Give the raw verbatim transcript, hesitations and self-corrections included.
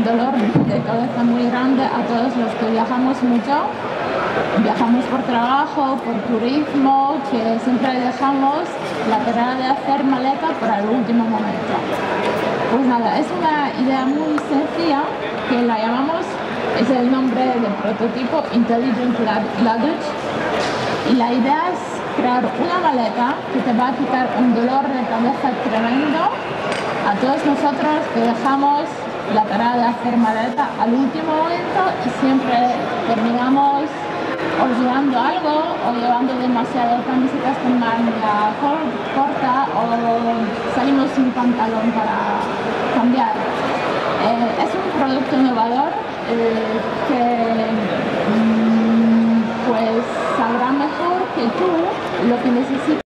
dolor de cabeza muy grande a todos los que viajamos mucho. Viajamos por trabajo, por turismo, que siempre dejamos la tarea de hacer maleta para el último momento. Pues nada, es una idea muy sencilla que la llamamos, es el nombre del prototipo Intelligent Luggage, y la idea es crear una maleta que te va a quitar un dolor de cabeza tremendo a todos nosotros que dejamos la tarea de hacer maleta al último momento y siempre terminamos olvidando algo o llevando demasiadas camisetas con manga corta o salimos sin pantalón para cambiar. Eh, es un producto innovador eh, que mm, pues sabrá mejor que tú lo que necesitas.